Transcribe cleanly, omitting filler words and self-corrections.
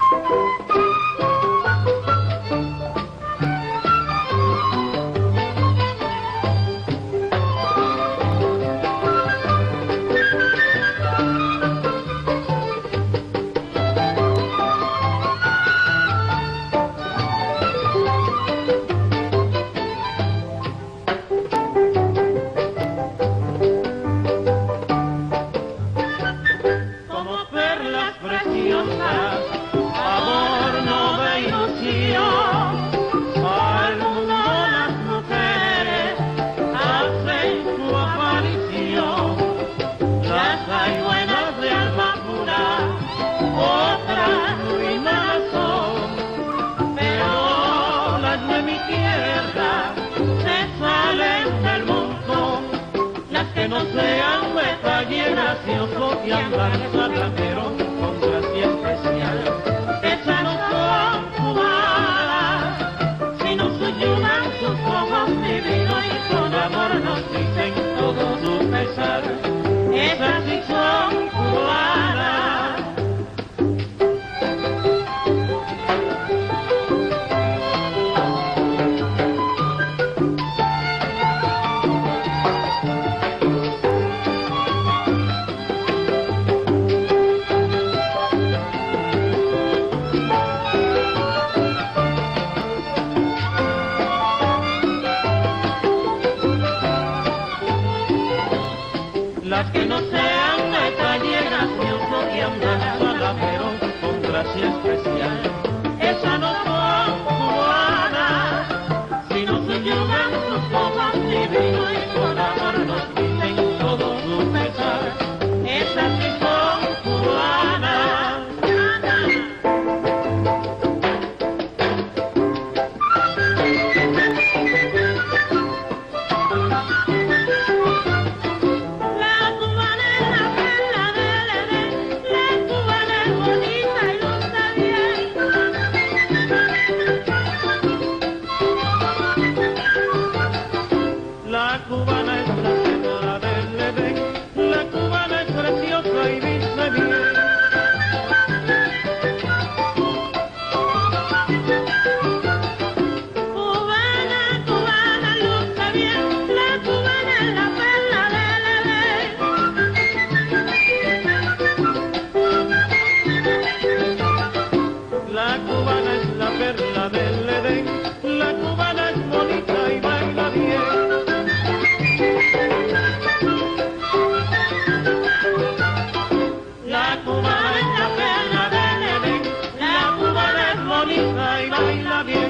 No sean metalleras y osos y andan salameros con gracia especial. Esas no son cubanas, si no se llenan sus ojos divinos y con amor nos dicen todo su pesar. Esas sí son cubanas. Las que no sean metalleras ni osos y andan salameros con gracia especial. Esas no son cubanas, si no se llevan sus ojos divinos y con amor nos dicen todo su pesar. Esas sí son cubanas. La cubana es la perla del Edén, la cubana es preciosa y dice bien. Cubana, cubana, luce bien, la cubana es la perla del Edén. La cubana es la perla del Edén, la cubana es bonita y baila bien. La cubana es la perla del Edén, la cubana es bonita y baila bien.